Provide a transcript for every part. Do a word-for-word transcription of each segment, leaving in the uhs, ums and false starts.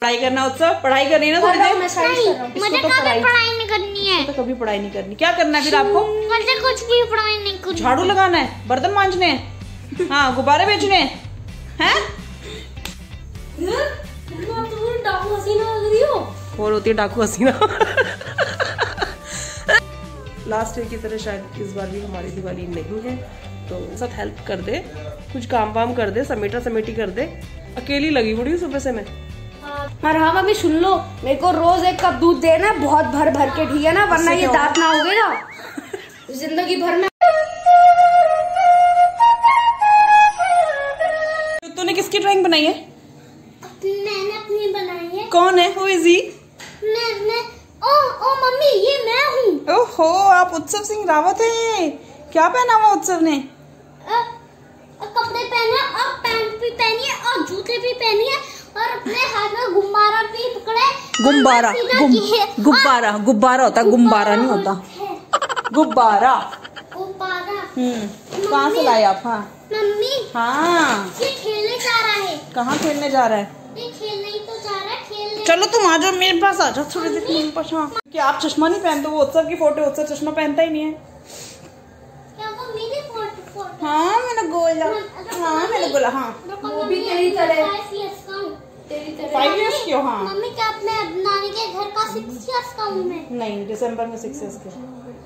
पढ़ाई करना उत्सव, पढ़ाई करनी ना थोड़ी देर। मुझे कभी पढ़ाई नहीं करनी है। तो कभी पढ़ाई नहीं करनी, क्या करना है फिर आपको? मुझे कुछ भी पढ़ाई नहीं करनी। झाड़ू लगाना है, बर्तन मांजने हैं, हाँ गुब्बारे बेचने हैं, हैं? डाकू हसीना लग रही हो। और होती है डाकू हसीना। लास्ट ईयर की तरह शायद इस बार भी हमारी दिवाली नहीं है, तो सब हेल्प कर दे, कुछ काम वाम कर दे, समेटा समेटी कर दे। अकेली लगी हुई हूँ सुबह से मैं। और हाँ मम्मी सुन लो, मेरे को रोज एक कप दूध देना बहुत भर भर के, ठीक है ना, वरना ये दांत ना होगे ना जिंदगी भर में। तूने किसकी ड्राइंग बनाई है? मैंने अपनी बनाई है। कौन है? Who is he? मैं मैं ओ ओ मम्मी ये मैं हूँ। ओहो, आप उत्सव सिंह रावत हैं। क्या पहना हुआ उत्सव ने? आ, कपड़े पहने और पैंट भी पहनी है और जूते भी पहनी है और अपने हाथ में गुब्बारा भी पकड़े। गुब्बारा गुम, गुब्बारा गुब्बारा होता, गुब्बारा नहीं होता, गुब्बारा। गुब्बारा। हम्म, कहाँ से लाए आप? हाँ मम्मी। हाँ, ये खेलने जा रहा है। कहाँ खेलने जा रहा है? ये खेलने ही तो जा रहा है, खेलने। चलो तुम आ जाओ मेरे पास, आ जाओ थोड़ी देर मेरे पास। हाँ, क्या आप चश्मा नहीं पहनते? वो उत्सव की फोटो, उत्सव चश्मा पहनता ही नहीं है। क्या वो मेरी फोटो फोटो? हाँ मैंने गोला, हाँ मैंने गोला, हाँ वो भी तेरी तरह फाइव इयर्स की हो। हाँ मम्मी क्या अपने नानी के घर का सिक्स इयर्स का हूँ मैं? नहीं, दिसंबर में सिक्स इयर्स के।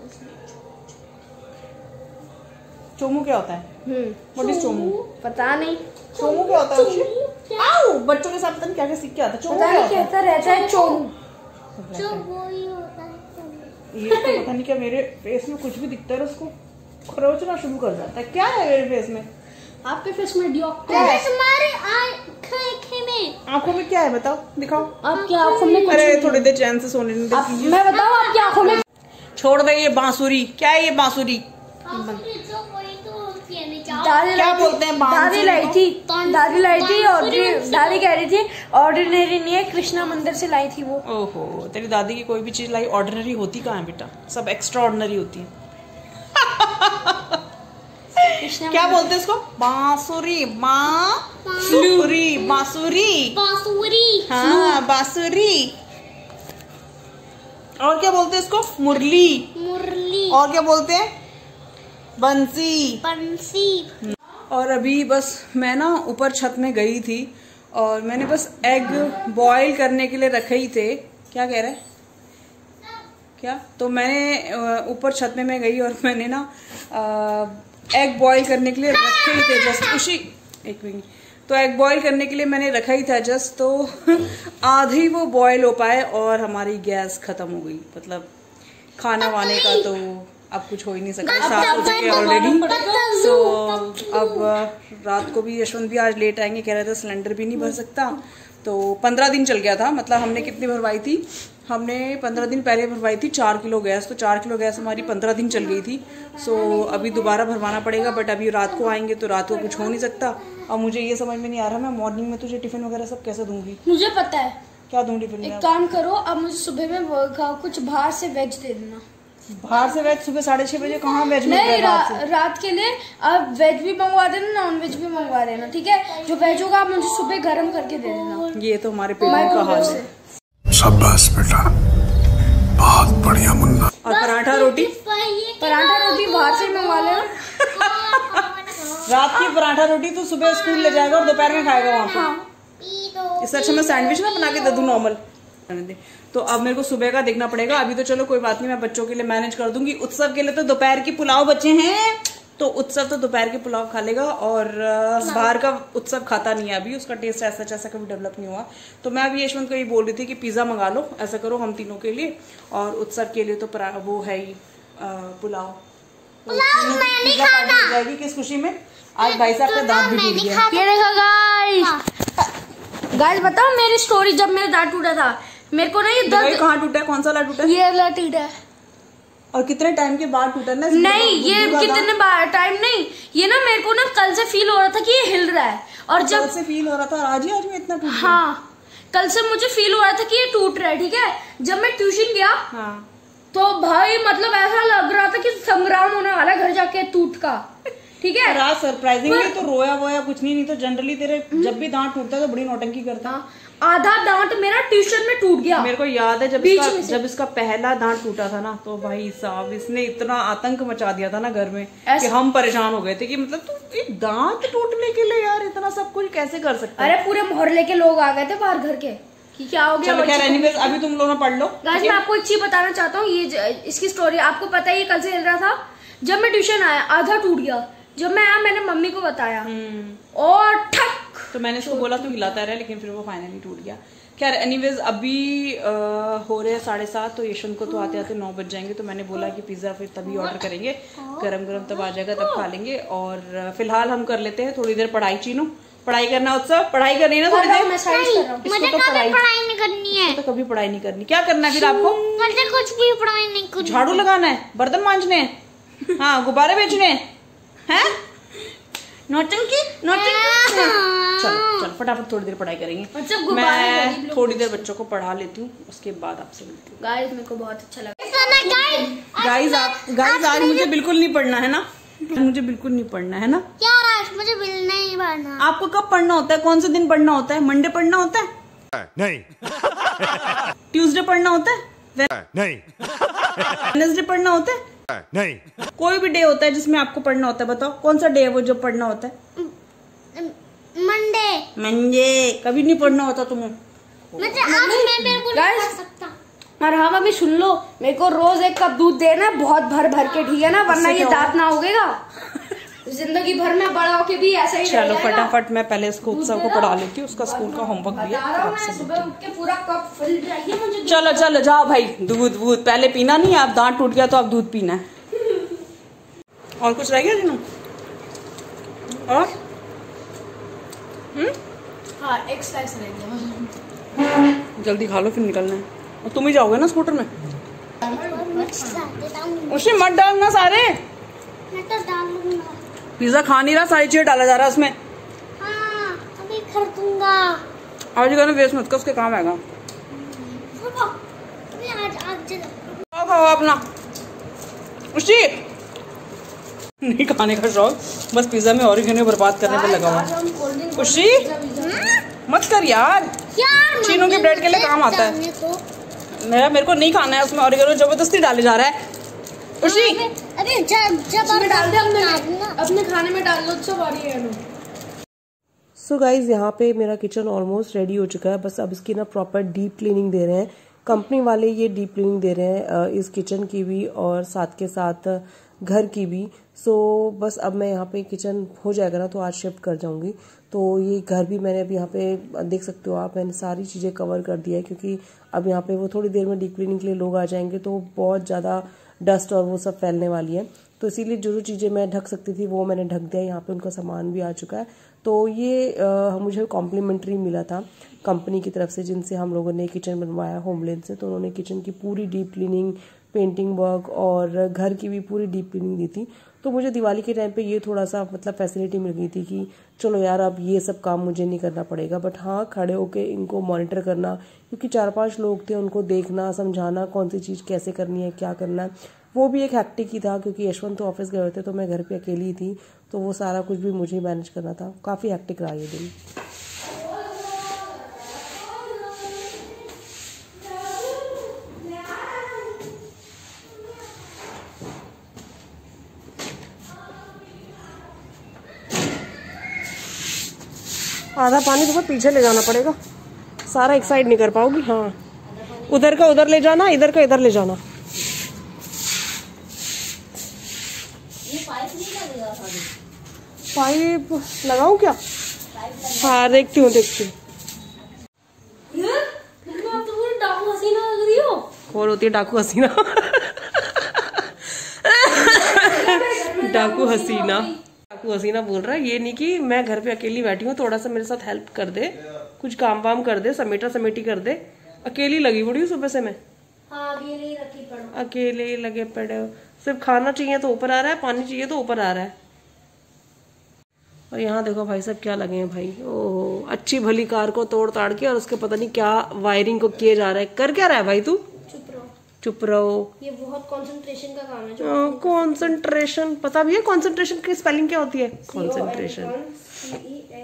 चोमू क्या होता है? हम्म, व्हाट इज चोमू? पता नहीं। चोमू क्या होता है? आओ, बच्चों के साथ पता नहीं क्या क्या सीख के आता है। चोमू पता नहीं कहता रहता है चोमू। जो वो ही होता है। ये तो पता नहीं क्या, मेरे फेस में कुछ भी दिखता है उसको खरोचना शुरू कर जाता है। क्या है मेरे फेस में? आपके फेस में डिओक्टर अरे है। तुम्हारे आँखें में आंखों में क्या है बताओ, दिखाओ। आपकी आंखों में कुछ अरे थोड़ी देर चैन से सोने नहीं आप, देती। मैं बताऊँ आपकी आंखों में? छोड़ दे ये बांसुरी। क्या है ये बांसुरी? दादी क्या बोलते हैं? दादी लाई थी, दादी लाई थी और दादी कह रही थी ऑर्डिनरी नहीं है, कृष्णा मंदिर से लाई थी वो। ओहो, तेरी दादी की कोई भी चीज लाई ऑर्डिनरी होती कहाँ है बेटा? सब एक्स्ट्रा ऑर्डिनरी होती है। क्या बोलते हैं इसको? बांसुरी, बांसुरी, बांसुरी, बांसुरी। हाँ बांसुरी। और क्या बोलते हैं इसको? मुरली। मुरली। और क्या बोलते हैं? बंसी। बंसी। और अभी बस मैं ना ऊपर छत में गई थी और मैंने बस एग बॉईल करने के लिए रखे ही थे। क्या कह रहे हैं? क्या? तो मैंने ऊपर छत में मैं गई और मैंने ना एग बॉईल करने के लिए रखे ही थे जस्ट उसी एक मिनट। तो एग बॉईल करने के लिए मैंने रखा ही था जस्ट, तो आधे ही वो बॉईल हो पाए और हमारी गैस खत्म हो गई। मतलब खाना वाने का तो अब कुछ हो ही नहीं सकता, सात हो चुके ऑलरेडी। सो अब रात को भी यशवंत भी आज लेट आएंगे, कह रहे थे सिलेंडर भी नहीं भर सकता। तो पंद्रह दिन चल गया था, मतलब हमने कितनी भरवाई थी? हमने पंद्रह दिन पहले भरवाई थी चार किलो गैस, तो चार किलो गैस हमारी पंद्रह दिन चल गई थी। सो अभी दोबारा भरवाना पड़ेगा, बट अभी रात को आएंगे तो रात को कुछ हो नहीं सकता। और मुझे ये समझ में नहीं आ रहा मैं मॉर्निंग में तुझे टिफिन वगैरह सब कैसे दूंगी? मुझे पता है क्या दूं टिफिन में? एक काम करो, अब मुझे सुबह में कुछ बाहर से वेज दे देना। बाहर से वेज? सुबह साढ़े छह बजे कहाँ वेज मिल नहीं, रहा रा, रात के लिए आप वेज भी मंगवा देना, नॉन वेज भी मंगवा देना, ठीक है? जो वेज होगा आप मुझे सुबह गर्म करके दे देना। ये तो हमारे पेट का हाल है। शाबाश बेटा, बहुत बढ़िया मुन्ना। और पराठा रोटी? पराठा रोटी बाहर से मंगवा लेना। रात की पराठा रोटी तो सुबह स्कूल ले जाएगा और दोपहर में खाएगा वहाँ पे। हाँ। इससे अच्छा मैं सैंडविच ना बना के दे दूं नॉर्मल। तो अब मेरे को सुबह का देखना पड़ेगा। अभी तो चलो कोई बात नहीं, मैं बच्चों के लिए मैनेज कर दूंगी। उत्सव के लिए तो दोपहर की पुलाव बचे हैं, तो उत्सव तो दोपहर के पुलाव खा लेगा। और बाहर का उत्सव खाता नहीं है अभी, उसका टेस्ट ऐसा ऐसा कभी डेवलप नहीं हुआ। तो मैं अभी यशवंत को ये बोल रही थी कि पिज्जा मंगा लो, ऐसा करो हम तीनों के लिए, और उत्सव के लिए तो वो है ही पुलाव। जाएगी किस खुशी में? आज भाई साहब का दांत भी टूट गया। ये देखो गाइस, गाइस बताओ मेरी स्टोरी। जब मेरा दांत टूटा था मेरे को ना ये दर्द कहाँ टूटा है? कौन सा वाला टूटा है? ये वाला टूटा है। और कितने टाइम के बाद टूटा? ना नहीं, ये कितने टाइम नहीं, ये ना मेरे को ना कल से फील हो रहा था कि ये हिल रहा है। और जब कल से फील हो रहा था, आज ही आज में इतना टूट? हाँ, कल से मुझे फील हो रहा था कि ये टूट रहा है, ठीक है? जब मैं ट्यूशन गया हाँ, तो भाई मतलब ऐसा लग रहा था कि संग्राम होने वाला घर जाके टूट का, ठीक है? रात सरप्राइजिंगली तो रोया वोया कुछ नहीं, नहीं तो जनरली तेरे जब भी दांत टूटता है तो बड़ी नौटंकी करता। आधा दांत मेरा ट्यूशन में टूट गया। मेरे को याद है जब इसका जब इसका पहला दांत टूटा था ना, तो भाई साहब इसने इतना आतंक मचा दिया था ना घर में कि हम परेशान हो गए थे कि मतलब तू एक दांत टूटने के लिए यार इतना सब कुछ कैसे कर सकता है। अरे पूरे मोहल्ले के लोग आ गए थे बाहर घर के कि क्या हो गया। चलो खैर एनीवेज अभी तुम लोग पढ़ लो। गाइस मैं आपको एक चीज बताना चाहता हूँ, ये इसकी स्टोरी आपको पता है, ये कल से चल रहा था। जब मैं ट्यूशन आया आधा टूट गया, जब मैं आया मैंने मम्मी को बताया और ठक, तो मैंने इसको बोला तू हिलाता रहा, लेकिन फिर वो फाइनली टूट गया। खैर एनीवेज अभी आ, हो रहे हैं साढ़े सात, तो यशवंत को तो आते आते नौ बज जाएंगे। तो मैंने बोला कि पिज्जा फिर तभी ऑर्डर करेंगे, गरम गरम तब आ जाएगा, तब खा लेंगे। और फिलहाल हम कर लेते हैं थोड़ी देर पढ़ाई। चीनू पढ़ाई करना, उत्सव पढ़ाई करनी है ना थोड़ी देर। मुझे तो पढ़ाई नहीं करनी है, तो कभी पढ़ाई नहीं करनी। क्या करना है फिर आपको? मुझे कुछ भी पढ़ाई नहीं करनी। झाड़ू लगाना है, बर्तन मांजने हैं, हाँ गुब्बारे बेचने हैं, नौटंकी नौटंकी। चलो चलो फटाफट थोड़ी देर पढ़ाई करेंगे। मैं थोड़ी देर बच्चों को पढ़ा लेती हूँ, उसके बाद आपसे मिलती हूँ। गाइस मेरे को बहुत अच्छा लगा। गाइस आप गाइस आज मुझे बिल्कुल नहीं पढ़ना है ना, मुझे बिल्कुल नहीं पढ़ना है ना यार, आज मुझे बिल्कुल नहीं पढ़ना। आपको कब पढ़ना होता है? कौन से दिन पढ़ना होता है? मंडे पढ़ना होता है? नहीं। ट्यूसडे पढ़ना होता है? नहीं। वेडनेसडे पढ़ना होता है? नहीं। कोई भी डे होता है जिसमें आपको पढ़ना होता है, बताओ कौन सा डे है वो जो पढ़ना होता है? मंडे। मंडे कभी नहीं पढ़ना होता तुम्हें। मुझे आज मैं बिल्कुल नहीं पढ़ सकता। और हाँ मम्मी सुन लो, मेरे को रोज एक कप दूध देना बहुत भर भर के, ठीक है ना, वरना ये दांत ना उगेगा। जिंदगी भर में बड़ा होके भी ऐसा ही चलो फटाफट मैं पहले इसको उत्सव को पढ़ा लेती हूँ, उसका स्कूल का होमवर्क भी है। सुबह उठ के पूरा कप फुल चाहिए मुझे। चलो चलो जाओ भाई, दूध दूध पहले पीना नहीं है, आप दांत टूट गया तो आप दूध पीना है। और कुछ रह गया जिन्हों? और हम्म हाँ एक स्लाइस रह गया। जल्दी खा लो फिर निकलना है। और तुम ही जाओगे ना स्कूटर में? उसमें मत डालना सारे। मैं तो डालूंगा। पिज्जा खा नहीं रहा, सारी चीज डाला जा रहा है उसमें। हाँ अभी कर दूंगा। आज कहना वेस्ट मत कर, उसके काम आएगा। आज आज खाओ खाओ अपना। उसी नहीं खाने का शौक, बस पिज्जा में ऑरिगेनो बर्बाद करने पे लगा हुआ। खुशी मत कर यार, यार चीनों के ब्रेड के लिए काम आता है। मेरा मेरे को नहीं खाना है, उसमें ऑरिगेनो जबरदस्ती डाले जा रहा है। खुशी अरे जब जब आप डाल दे अपने अपने खाने में डाल लो सब ऑरिगेनो। सो गाइज यहाँ पे मेरा किचन ऑलमोस्ट रेडी हो चुका है, बस अब इसकी ना प्रॉपर डीप क्लीनिंग दे रहे हैं। कंपनी वाले ये डीप क्लीनिंग दे रहे हैं इस किचन की भी और साथ के साथ घर की भी। सो so, बस अब मैं यहाँ पे किचन हो जाएगा ना तो आज शिफ्ट कर जाऊंगी। तो ये घर भी मैंने अभी यहाँ पे देख सकते हो आप, मैंने सारी चीज़ें कवर कर दिया है क्योंकि अब यहाँ पे वो थोड़ी देर में डीप क्लीनिंग के लिए लोग आ जाएंगे तो बहुत ज़्यादा डस्ट और वो सब फैलने वाली है। तो इसीलिए जो जो चीज़ें मैं ढक सकती थी वो मैंने ढक दिया। यहाँ पे उनका सामान भी आ चुका है। तो ये आ, मुझे कॉम्प्लीमेंट्री मिला था कंपनी की तरफ से, जिनसे हम लोगों ने किचन बनवाया होमलेन से। तो उन्होंने किचन की पूरी डीप क्लीनिंग, पेंटिंग वर्क और घर की भी पूरी डीप क्लीनिंग दी थी। तो मुझे दिवाली के टाइम पे ये थोड़ा सा मतलब फैसिलिटी मिल गई थी कि चलो यार अब ये सब काम मुझे नहीं करना पड़ेगा। बट हाँ, खड़े होके इनको मॉनिटर करना, क्योंकि चार पांच लोग थे, उनको देखना, समझाना कौन सी चीज़ कैसे करनी है, क्या करना है, वो भी एक हैक्टिक ही था। क्योंकि यशवंत तो ऑफिस गए हुए थे तो मैं घर पे अकेली थी, तो वो सारा कुछ भी मुझे मैनेज करना था। काफ़ी हैक्टिक रहा ये दिन। आधा पानी तो बहुत पीछे ले जाना पड़ेगा, सारा एक साइड नहीं कर पाओगी। हाँ, उधर का उधर ले जाना, इधर का इधर ले जाना। पाइप लगाऊं क्या? हाँ देखती हूँ देखती हूँ। डाकू हसीना लग रही हो। कौन होती है डाकू हसीना? डाकू हसीना डाकू हसीना बोल रहा है। ये नहीं कि मैं घर पे अकेली बैठी हूँ, थोड़ा सा मेरे साथ हेल्प कर दे, कुछ काम वाम कर दे, समेटा समेटी कर दे। अकेली लगी पड़ी हूँ सुबह से मैं। हाँ, अकेले ही रखी पड़ो। अकेले ही लगे पड़े हो। सिर्फ खाना चाहिए तो ऊपर आ रहा है, पानी चाहिए तो ऊपर आ रहा है। और यहाँ देखो भाई सब क्या लगे हैं भाई। ओह, अच्छी भली कार को तोड़ ताड़ के और उसके पता नहीं क्या वायरिंग को किए जा रहा है। कर क्या रहा है भाई तू? चुप रहो चुप रहो। ये बहुत कंसंट्रेशन का काम है जो। कंसंट्रेशन पता भी है? कंसंट्रेशन की स्पेलिंग क्या होती है? कंसंट्रेशन।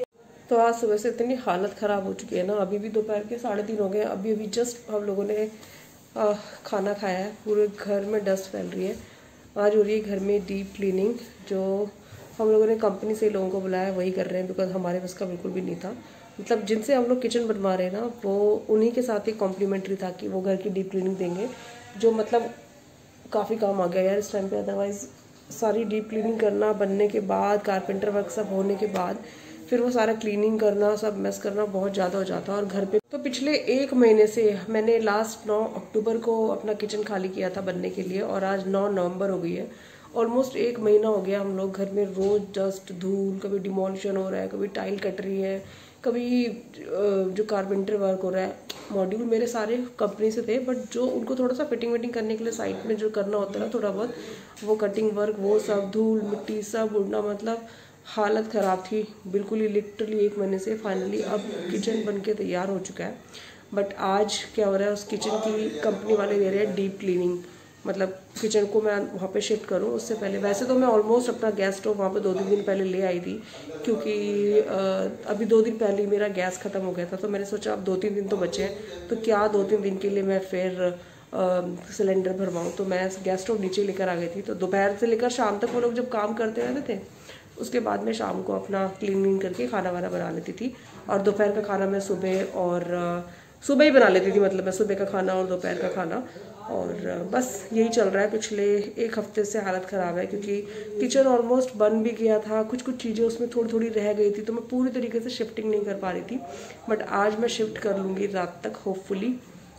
तो आज सुबह से इतनी हालत ख़राब हो चुकी है ना, अभी भी दोपहर के साढ़े तीन हो गए। अभी अभी जस्ट हम लोगों ने आ, खाना खाया है। पूरे घर में डस्ट फैल रही है। आज हो रही है घर में डीप क्लीनिंग, जो हम लोगों ने कंपनी से लोगों को बुलाया वही कर रहे हैं, बिकॉज हमारे बस का बिल्कुल भी नहीं था। मतलब जिनसे हम लोग किचन बनवा रहे हैं ना, वो उन्हीं के साथ ही कॉम्प्लीमेंट्री था कि वो घर की डीप क्लीनिंग देंगे, जो मतलब काफ़ी काम आ गया यार इस टाइम पे। अदरवाइज़ सारी डीप क्लीनिंग करना, बनने के बाद कारपेंटर वर्क सब होने के बाद फिर वो सारा क्लीनिंग करना, सब मेस करना बहुत ज़्यादा हो जाता है। और घर पे तो पिछले एक महीने से मैंने लास्ट नौ अक्टूबर को अपना किचन खाली किया था बनने के लिए, और आज नौ नवंबर हो गई है। ऑलमोस्ट एक महीना हो गया हम लोग घर में रोज डस्ट धूल, कभी डिमोलिशन हो रहा है, कभी टाइल कट रही है, कभी जो कारपेंटर वर्क हो रहा है। मॉड्यूल मेरे सारे कंपनी से थे, बट जो उनको थोड़ा सा फिटिंग विटिंग करने के लिए साइड में जो करना होता है ना थोड़ा बहुत, वो कटिंग वर्क, वो सब धूल मिट्टी सब उड़ना, मतलब हालत ख़राब थी बिल्कुल ही। लिटरली एक महीने से फाइनली अब किचन बन के तैयार हो चुका है। बट आज क्या हो रहा है, उस किचन की कंपनी वाले दे रहे हैं डीप क्लीनिंग, मतलब किचन को मैं वहाँ पे शिफ्ट करूँ उससे पहले। वैसे तो मैं ऑलमोस्ट अपना गैस स्टोव वहाँ पे दो तीन दिन पहले ले आई थी, क्योंकि आ, अभी दो दिन पहले ही मेरा गैस ख़त्म हो गया था। तो मैंने सोचा अब दो तीन दिन तो बचे हैं, तो क्या दो तीन दिन के लिए मैं फिर सिलेंडर भरवाऊँ। तो मैं गैस स्टोव नीचे लेकर आ गई थी। तो दोपहर से लेकर शाम तक वो लोग जब काम करते रहते थे, उसके बाद में शाम को अपना क्लीनिंग करके खाना वाना बना लेती थी। और दोपहर का खाना मैं सुबह और सुबह ही बना लेती थी, मतलब मैं सुबह का खाना और दोपहर का खाना। और बस यही चल रहा है। पिछले एक हफ्ते से हालत ख़राब है, क्योंकि किचन ऑलमोस्ट बन भी गया था, कुछ कुछ चीज़ें उसमें थोड़ी थोड़ी रह गई थी, तो मैं पूरी तरीके से शिफ्टिंग नहीं कर पा रही थी। बट आज मैं शिफ्ट कर लूँगी रात तक होपफुली।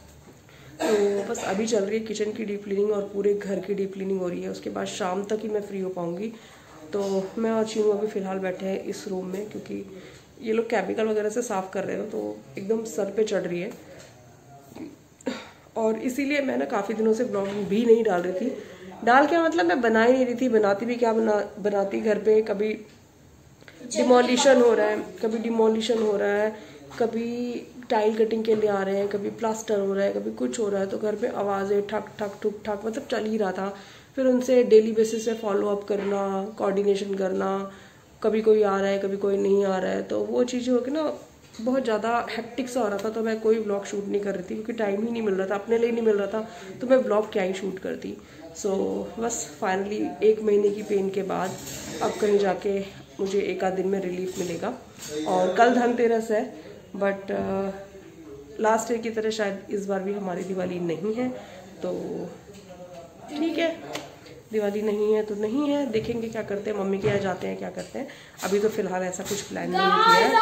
तो बस अभी चल रही है किचन की डीप क्लीनिंग और पूरे घर की डीप क्लीनिंग हो रही है। उसके बाद शाम तक ही मैं फ्री हो पाऊँगी। तो मैं और चीनू अभी फ़िलहाल बैठे हैं इस रूम में, क्योंकि ये लोग केमिकल वगैरह से साफ़ कर रहे हो, तो एकदम सर पे चढ़ रही है। और इसीलिए मैं ना काफ़ी दिनों से ब्लॉगिंग भी नहीं डाल रही थी। डाल क्या मतलब, मैं बना ही नहीं रही थी। बनाती भी क्या बना बनाती घर पे कभी डिमोलिशन हो रहा है, कभी डिमोलिशन हो रहा है, कभी टाइल कटिंग के लिए आ रहे हैं, कभी प्लास्टर हो रहा है, कभी कुछ हो रहा है। तो घर पे आवाज़ें ठक ठक ठुक ठक मतलब चल ही रहा था। फिर उनसे डेली बेसिस पे फॉलो अप करना, कोऑर्डिनेशन करना, कभी कोई आ रहा है कभी कोई नहीं आ रहा है, तो वो चीज़ें हो के ना बहुत ज़्यादा हेक्टिक सा हो रहा था। तो मैं कोई व्लॉग शूट नहीं कर रही थी, क्योंकि टाइम ही नहीं मिल रहा था, अपने लिए नहीं मिल रहा था, तो मैं व्लॉग क्या ही शूट करती। सो so, बस फाइनली एक महीने की पेन के बाद अब कहीं जाके मुझे एक आध दिन में रिलीफ मिलेगा। और कल धनतेरस है, बट लास्ट ईयर की तरह शायद इस बार भी हमारी दिवाली नहीं है। तो ठीक है, दिवाली नहीं है तो नहीं है, देखेंगे क्या करते हैं, मम्मी के यहाँ जाते हैं क्या करते हैं। अभी तो फिलहाल ऐसा कुछ प्लान नहीं किया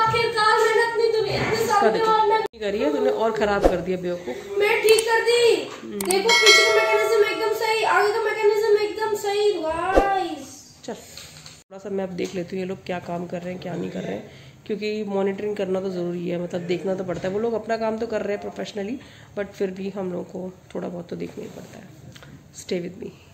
है। करिए तूने और खराब कर दिया बेवकूफ। मैं ठीक कर दी। देखो पीछे का मैकेनिज्म एकदम सही, आगे का मैकेनिज्म एकदम सही। गाइस चल थोड़ा सा मैं अब देख लेती हूँ ये लोग क्या काम कर रहे हैं क्या नहीं कर रहे हैं, क्योंकि मॉनिटरिंग करना तो ज़रूरी है। मतलब देखना तो पड़ता है, वो लोग अपना काम तो कर रहे हैं प्रोफेशनली, बट फिर भी हम लोगों को थोड़ा बहुत तो देखना ही पड़ता है। Stay with me.